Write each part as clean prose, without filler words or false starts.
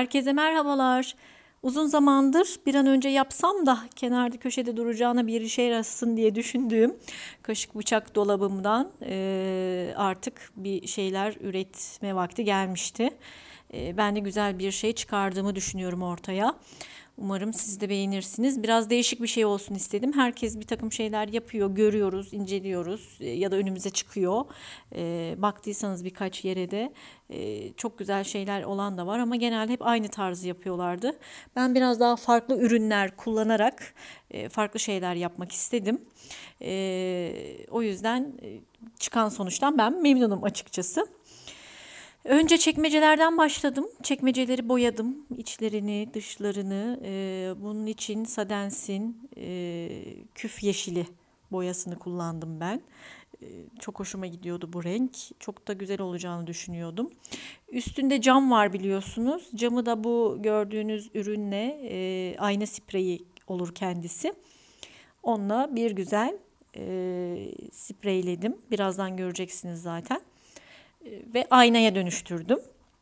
Herkese merhabalar. Uzun zamandır bir an önce yapsam da kenarda köşede duracağına bir işe yarasın diye düşündüğüm kaşık bıçak dolabımdan artık bir şeyler üretme vakti gelmişti. Ben de güzel bir şey çıkardığımı düşünüyorum ortaya. Umarım siz de beğenirsiniz. Biraz değişik bir şey olsun istedim. Herkes bir takım şeyler yapıyor, görüyoruz, inceliyoruz ya da önümüze çıkıyor. Baktıysanız birkaç yere de çok güzel şeyler olan da var ama genelde hep aynı tarzı yapıyorlardı. Ben biraz daha farklı ürünler kullanarak farklı şeyler yapmak istedim. O yüzden çıkan sonuçtan ben memnunum açıkçası. Önce çekmecelerden başladım. Çekmeceleri boyadım. İçlerini, dışlarını. Bunun için Sadensin küf yeşili boyasını kullandım ben. Çok hoşuma gidiyordu bu renk. Çok da güzel olacağını düşünüyordum. Üstünde cam var biliyorsunuz. Camı da bu gördüğünüz ürünle ayna spreyi olur kendisi. Onunla bir güzel spreyledim. Birazdan göreceksiniz zaten. Ve aynaya dönüştürdüm.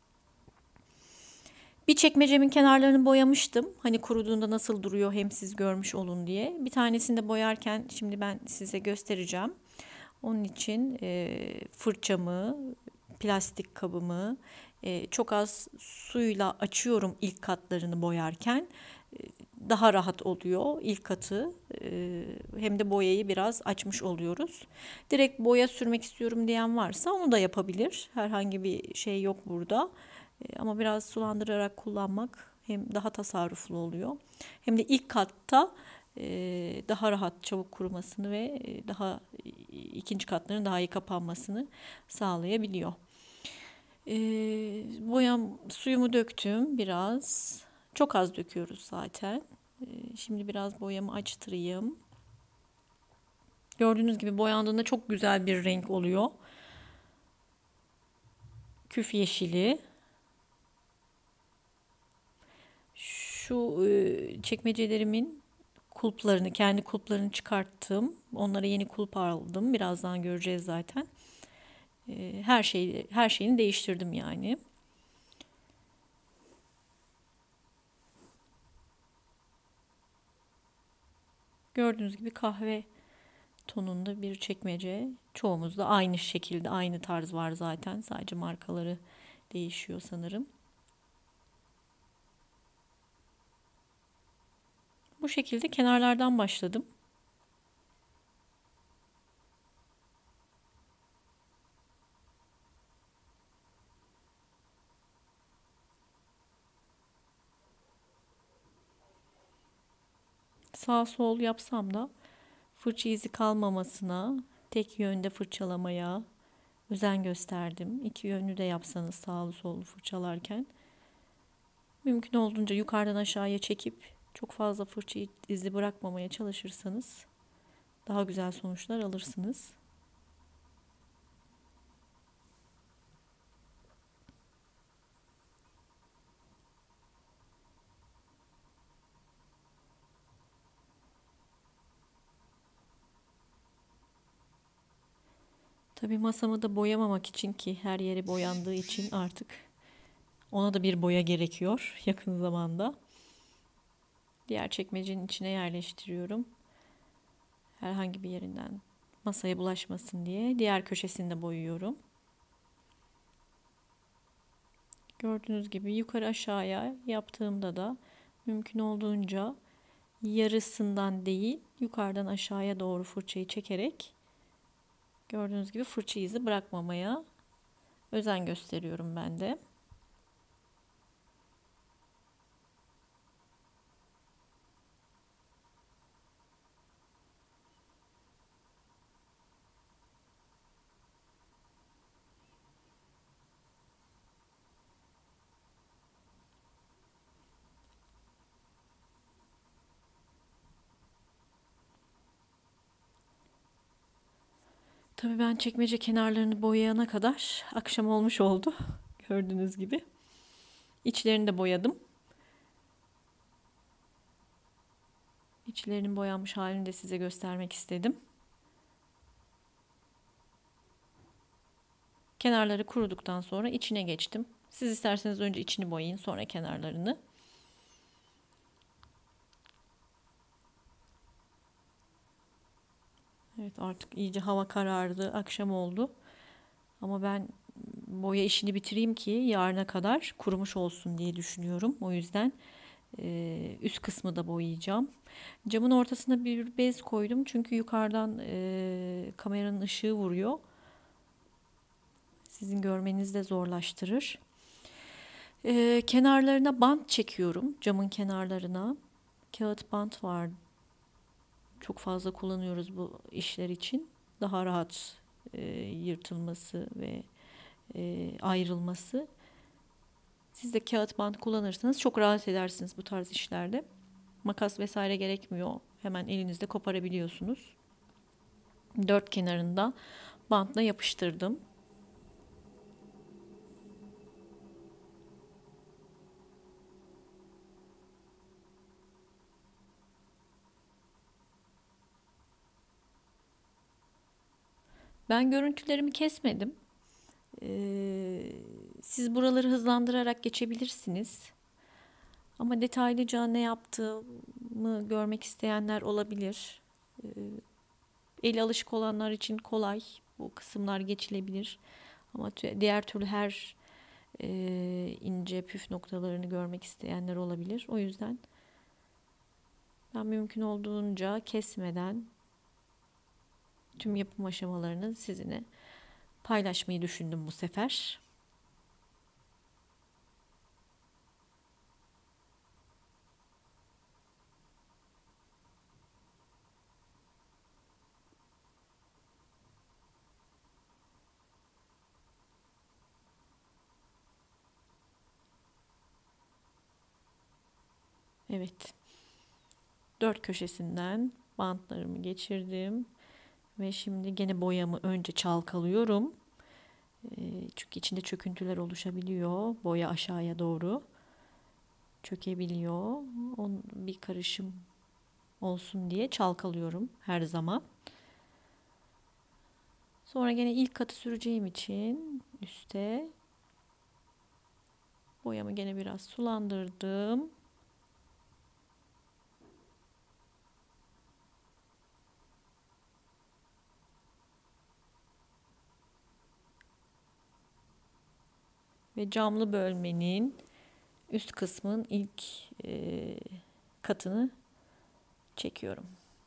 Bir çekmecemin kenarlarını boyamıştım. Hani kuruduğunda nasıl duruyor hem siz görmüş olun diye. Bir tanesini de boyarken şimdi ben size göstereceğim. Onun için fırçamı, plastik kabımı çok az suyla açıyorum ilk katlarını boyarken. Daha rahat oluyor ilk katı. Hem de boyayı biraz açmış oluyoruz. Direkt boya sürmek istiyorum diyen varsa onu da yapabilir. Herhangi bir şey yok burada. Ama biraz sulandırarak kullanmak hem daha tasarruflu oluyor. Hem de ilk katta daha rahat çabuk kurumasını ve daha ikinci katların daha iyi kapanmasını sağlayabiliyor. Boyam suyumu döktüm biraz. Çok az döküyoruz zaten. Şimdi biraz boyamı açtırayım. Gördüğünüz gibi boyandığında çok güzel bir renk oluyor. Küf yeşili. Şu çekmecelerimin kulplarını, kendi kulplarını çıkarttım. Onlara yeni kulp aldım. Birazdan göreceğiz zaten. Her şeyini değiştirdim yani. Gördüğünüz gibi kahve tonunda bir çekmece. Çoğumuzda aynı şekilde, aynı tarz var zaten. Sadece markaları değişiyor sanırım. Bu şekilde kenarlardan başladım. Sağ sol yapsam da fırça izi kalmamasına, tek yönde fırçalamaya özen gösterdim. İki yönlü de yapsanız sağlı sollu fırçalarken mümkün olduğunca yukarıdan aşağıya çekip çok fazla fırça izi bırakmamaya çalışırsanız daha güzel sonuçlar alırsınız. Tabii masamı da boyamamak için ki her yeri boyandığı için artık ona da bir boya gerekiyor yakın zamanda. Diğer çekmecenin içine yerleştiriyorum. Herhangi bir yerinden masaya bulaşmasın diye. Diğer köşesini de boyuyorum. Gördüğünüz gibi yukarı aşağıya yaptığımda da mümkün olduğunca yarısından değil yukarıdan aşağıya doğru fırçayı çekerek gördüğünüz gibi fırça izi bırakmamaya özen gösteriyorum ben de. Tabii ben çekmece kenarlarını boyayana kadar akşam olmuş oldu. Gördüğünüz gibi. İçlerini de boyadım. İçlerinin boyanmış halini de size göstermek istedim. Kenarları kuruduktan sonra içine geçtim. Siz isterseniz önce içini boyayın, sonra kenarlarını. Evet, artık iyice hava karardı, akşam oldu. Ama ben boya işini bitireyim ki yarına kadar kurumuş olsun diye düşünüyorum. O yüzden üst kısmı da boyayacağım. Camın ortasına bir bez koydum çünkü yukarıdan kameranın ışığı vuruyor. Sizin görmenizi de zorlaştırır. Kenarlarına bant çekiyorum, camın kenarlarına. Kağıt bant var. Çok fazla kullanıyoruz bu işler için. Daha rahat yırtılması ve ayrılması. Siz de kağıt bant kullanırsanız çok rahat edersiniz bu tarz işlerde. Makas vesaire gerekmiyor. Hemen elinizde koparabiliyorsunuz. Dört kenarında bantla yapıştırdım. Ben görüntülerimi kesmedim. Siz buraları hızlandırarak geçebilirsiniz. Ama detaylıca ne yaptığımı görmek isteyenler olabilir. Eli alışık olanlar için kolay. Bu kısımlar geçilebilir. Ama diğer türlü her ince püf noktalarını görmek isteyenler olabilir. O yüzden ben mümkün olduğunca kesmeden tüm yapım aşamalarını sizinle paylaşmayı düşündüm bu sefer. Evet, dört köşesinden bantlarımı geçirdim ve şimdi gene boyamı önce çalkalıyorum. Çünkü içinde çöküntüler oluşabiliyor. Boya aşağıya doğru çökebiliyor. Bir karışım olsun diye çalkalıyorum her zaman. Sonra gene ilk katı süreceğim için üste boyamı gene biraz sulandırdım. Ve camlı bölmenin üst kısmın ilk katını çekiyorum.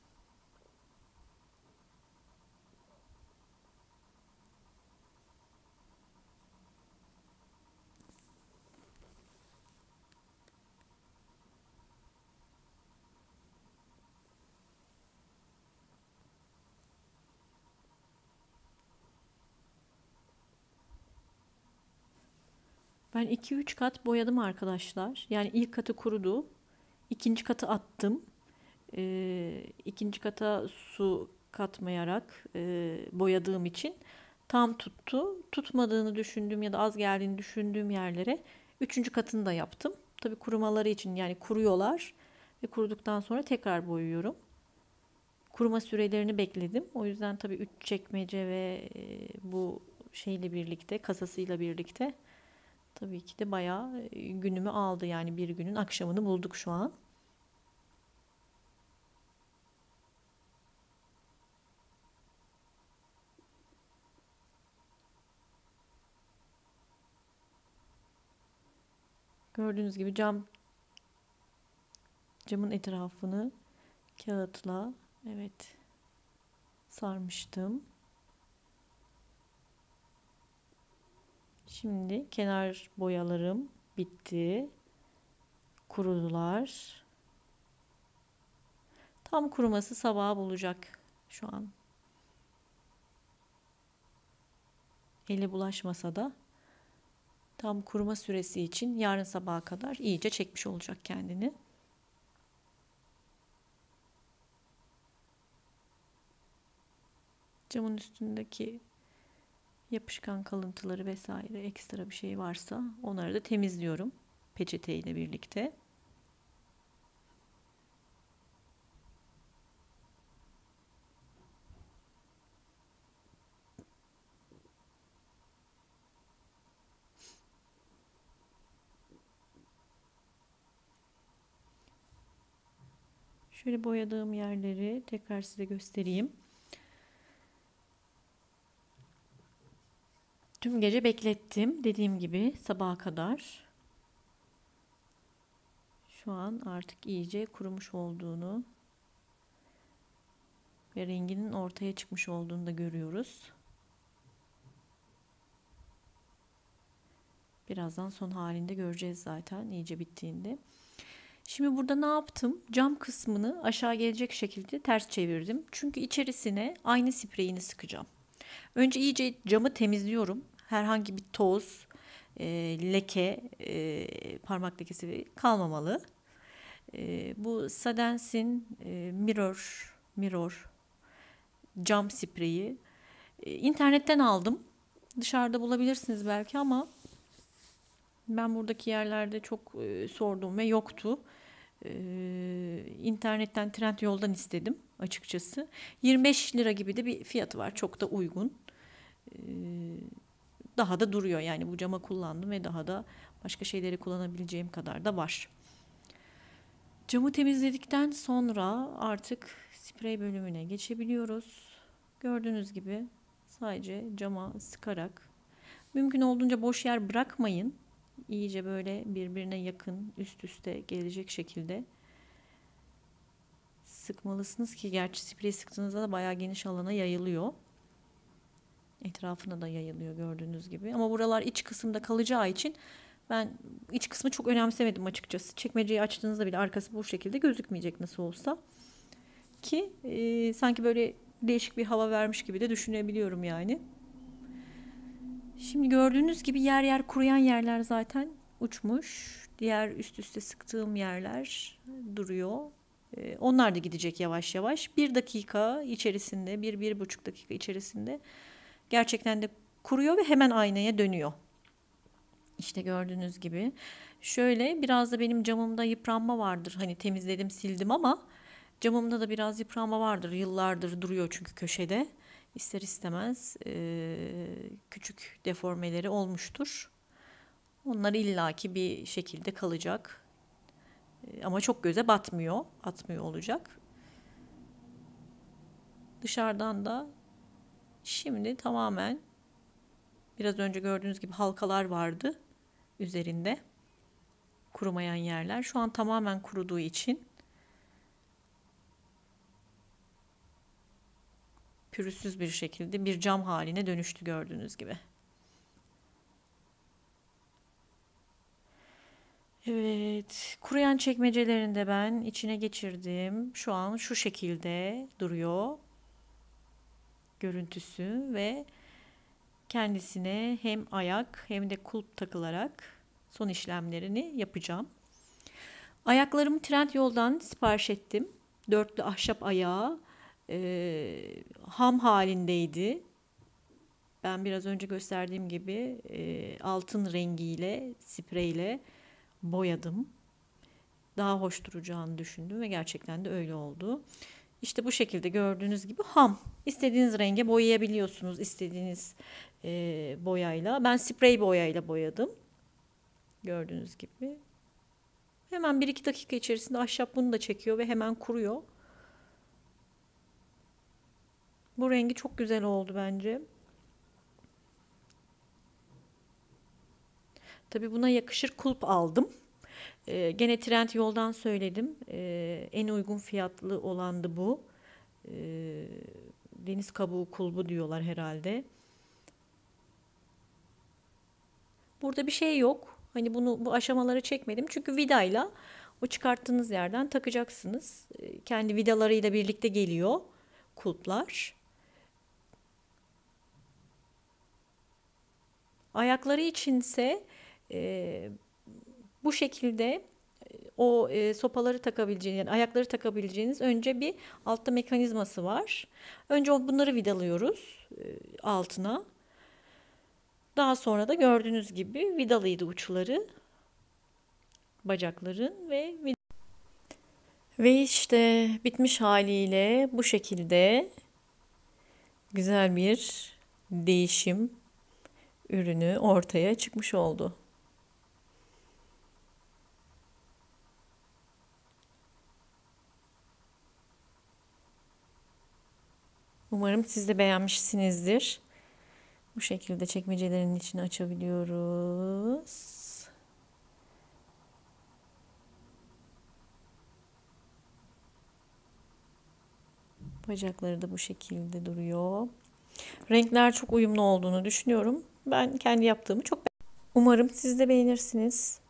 Ben 2-3 kat boyadım arkadaşlar. Yani ilk katı kurudu. İkinci katı attım. İkinci kata su katmayarak boyadığım için tam tuttu. Tutmadığını düşündüğüm ya da az geldiğini düşündüğüm yerlere üçüncü katını da yaptım. Tabii kurumaları için, yani kuruyorlar ve kuruduktan sonra tekrar boyuyorum. Kuruma sürelerini bekledim. O yüzden tabii 3 çekmece ve bu şeyle birlikte, kasasıyla birlikte tabii ki de bayağı günümü aldı. Yani bir günün akşamını bulduk şu an. Gördüğünüz gibi camın etrafını kağıtla, evet, sarmıştım. Şimdi kenar boyalarım bitti. Kurudular. Tam kuruması sabaha bulacak şu an. Ele bulaşmasa da tam kuruma süresi için yarın sabaha kadar iyice çekmiş olacak kendini. Camın üstündeki yapışkan kalıntıları vesaire, ekstra bir şey varsa onları da temizliyorum peçeteyle birlikte. Şöyle boyadığım yerleri tekrar size göstereyim. Tüm gece beklettim. Dediğim gibi sabaha kadar. Şu an artık iyice kurumuş olduğunu ve renginin ortaya çıkmış olduğunu da görüyoruz. Birazdan son halinde göreceğiz zaten iyice bittiğinde. Şimdi burada ne yaptım? Cam kısmını aşağı gelecek şekilde ters çevirdim. Çünkü içerisine ayna spreyini sıkacağım. Önce iyice camı temizliyorum. Herhangi bir toz, leke, parmak lekesi kalmamalı. Bu Sadens'in Mirror cam spreyi. İnternetten aldım. Dışarıda bulabilirsiniz belki ama ben buradaki yerlerde çok sordum ve yoktu. İnternetten Trendyol'dan istedim açıkçası. 25 lira gibi de bir fiyatı var. Çok da uygun. Daha da duruyor yani bu cama kullandım ve daha da başka şeyleri kullanabileceğim kadar da var. Camı temizledikten sonra artık sprey bölümüne geçebiliyoruz. Gördüğünüz gibi sadece cama sıkarak, mümkün olduğunca boş yer bırakmayın. İyice böyle birbirine yakın, üst üste gelecek şekilde sıkmalısınız ki, gerçi sprey sıktığınızda da bayağı geniş alana yayılıyor. Etrafına da yayılıyor gördüğünüz gibi. Ama buralar iç kısımda kalacağı için ben iç kısmı çok önemsemedim açıkçası. Çekmeceyi açtığınızda bile arkası bu şekilde gözükmeyecek nasıl olsa. Ki sanki böyle değişik bir hava vermiş gibi de düşünebiliyorum yani. Şimdi gördüğünüz gibi yer yer kuruyan yerler zaten uçmuş. Diğer üst üste sıktığım yerler duruyor. Onlar da gidecek yavaş yavaş. 1 dakika içerisinde, 1-1,5 dakika içerisinde gerçekten de kuruyor ve hemen aynaya dönüyor. İşte gördüğünüz gibi. Şöyle biraz da benim camımda yıpranma vardır. Hani temizledim, sildim ama camımda da biraz yıpranma vardır. Yıllardır duruyor çünkü köşede. İster istemez küçük deformeleri olmuştur. Onlar illaki bir şekilde kalacak. Ama çok göze batmıyor. Atmıyor olacak. Dışarıdan da şimdi tamamen, biraz önce gördüğünüz gibi halkalar vardı üzerinde. Kurumayan yerler. Şu an tamamen kuruduğu için pürüzsüz bir şekilde bir cam haline dönüştü gördüğünüz gibi. Evet, kuruyan çekmecelerini de ben içine geçirdim. Şu an şu şekilde duruyor görüntüsü ve kendisine hem ayak hem de kulp takılarak son işlemlerini yapacağım. Ayaklarımı Trendyol'dan sipariş ettim. Dörtlü ahşap ayağı ham halindeydi. Ben biraz önce gösterdiğim gibi altın rengiyle, spreyle boyadım. Daha hoş duracağını düşündüm ve gerçekten de öyle oldu. İşte bu şekilde gördüğünüz gibi ham. İstediğiniz renge boyayabiliyorsunuz, istediğiniz boyayla. Ben sprey boyayla boyadım. Gördüğünüz gibi. Hemen 1-2 dakika içerisinde ahşap bunu da çekiyor ve hemen kuruyor. Bu rengi çok güzel oldu bence. Tabii buna yakışır kulp aldım. Gene Trendyol'dan söyledim. En uygun fiyatlı olandı bu. Deniz kabuğu kulbu diyorlar herhalde. Burada bir şey yok. Hani bu aşamaları çekmedim. Çünkü vidayla o çıkarttığınız yerden takacaksınız. Kendi vidalarıyla birlikte geliyor kulplar. Ayakları içinse bu şekilde o sopaları takabileceğiniz, yani ayakları takabileceğiniz önce bir altta mekanizması var. Önce bunları vidalıyoruz altına. Daha sonra da gördüğünüz gibi vidalıydı uçları, bacakların ve işte bitmiş haliyle bu şekilde güzel bir değişim ürünü ortaya çıkmış oldu. Umarım siz de beğenmişsinizdir. Bu şekilde çekmecelerin içini açabiliyoruz. Bacakları da bu şekilde duruyor. Renkler çok uyumlu olduğunu düşünüyorum. Ben kendi yaptığımı çok beğendim. Umarım siz de beğenirsiniz.